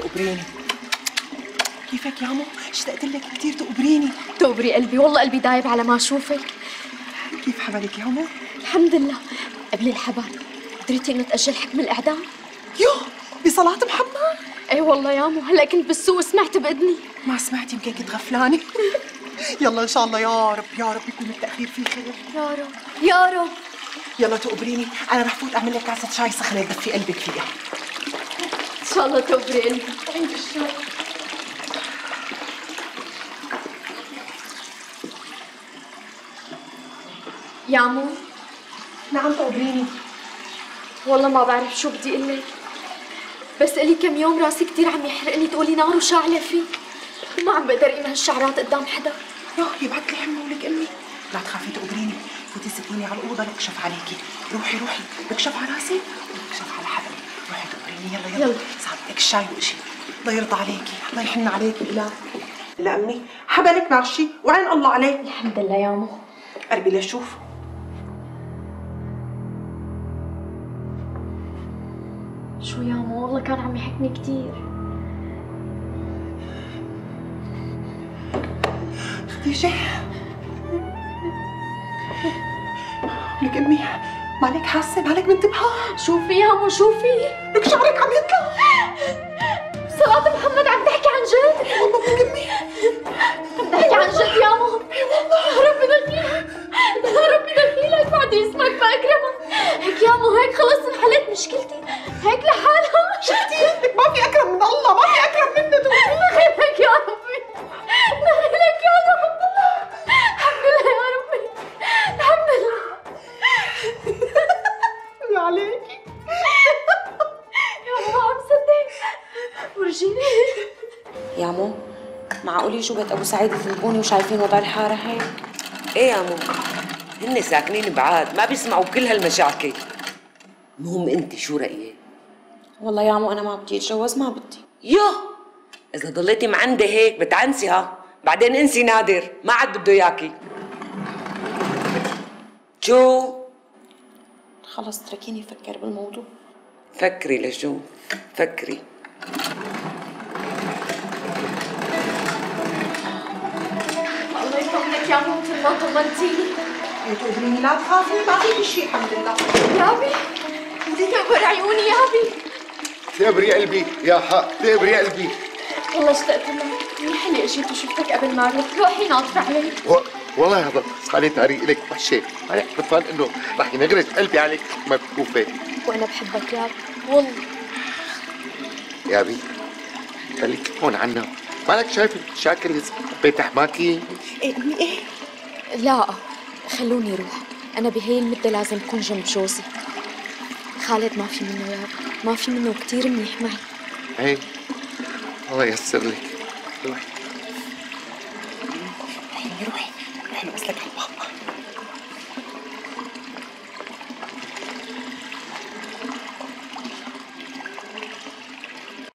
تقبريني. كيفك يا عمو؟ اشتقت لك كثير تقبريني. تقبري قلبي، والله قلبي دايب على ما اشوفك. كيف حبلك يا عمو؟ الحمد لله. قبل الحبل قدرتي انه تأجل حكم الاعدام؟ يوه بصلاة محمد؟ ايه والله يا عمو، هلا كنت بالسوق وسمعت بإذني. ما سمعتي؟ يمكن كنت غفلانة. يلا ان شاء الله يا رب يا رب يكون التأخير فيه خير. يا رب يا رب. يلا تقبريني، انا رح فوت اعمل لك كاسة شاي سخنة تدفي قلبك فيها. ان شاء الله تقبري قلبي. عند الشاي. يا عمو. نعم تقبريني. والله ما بعرف شو بدي اقول لك، بس الي كم يوم راسي كثير عم يحرقني، تقولي نار وشاعله فيه، وما عم بقدر اقيم هالشعرات قدام حدا. يبعت لي حمى ولك امي. لا تخافي تقبريني، فوتي سكيني على الاوضه لكشف عليكي. روحي بكشف على راسي وبكشف على حدا. روحي تقبريني. يلا صعب لك الشاي وإشي. الله يرضى عليكي، الله يحن عليكي. لا امي حبلك ماشي وعين الله عليك. الحمد لله يا عمو. قربي لشوف. شو يا عمو؟ والله كان عم يحكني كثير. خديجة لك امي، مالك حاسه؟ مالك منتبهه؟ شوفي يا عمو شوفي، لك شعرك عم يطلع. صلاة محمد عم تحكي عن جد؟ والله لك امي عم تحكي عن جد يا عمو. يا ربي دخيلك، يا ربي دخيلك، بعد اسمك بأكرمك. هيك يا عمو، هيك خلص انحلت مشكلتي، هيك لحالها. شفتي؟ لك ما في اكرم من الله، ما في اكرم منه. دخيلك يا ربي، دخيلك يا رب. الحمد لله يا ربي، الحمد لله. يا عليكي يا عمو عم صدق. ورجيني يا عمو، معقول يجوا بيت ابو سعيد يثنبوني وشايفين وضع الحاره هيك؟ ايه يا عمو، هن ساكنين بعاد، ما بيسمعوا كل هالمشاكل. المهم انت شو رايك؟ والله يا عمو انا ما بدي اتجوز، ما بدي. يوه اذا ضليتي معندي هيك بتعنسيها، بعدين انسي نادر، ما عاد بده اياكي. شو؟ خلص اتركيني افكر بالموضوع. فكري لشو؟ فكري. الله يطمنك يا عمو، مثل ما طمنتيني. تقبريني، لا تخافي، ما في شيء الحمد لله. يابي بدي تكبر عيوني يابي. تقبري قلبي يا حق، تقبري قلبي. والله اشتقت لك، منيح اللي اجيت وشفتك قبل ما اروح. روحي ناطرة علي. والله هذا صار طريق لك وحشه، انا عرفان انه رح ينغرس قلبي عليك ما بتكوفي. وانا بحبك يابي والله. يا بي خليك هون عنا، مالك شايف المشاكل اللي حبيت احماكي؟ ايه لا خلوني روح، انا بهي المدة لازم اكون جنب جوزي. خالد ما في منه يابي، ما في منه، كثير منيح معي. ايه الله ييسر لك. روحي روحي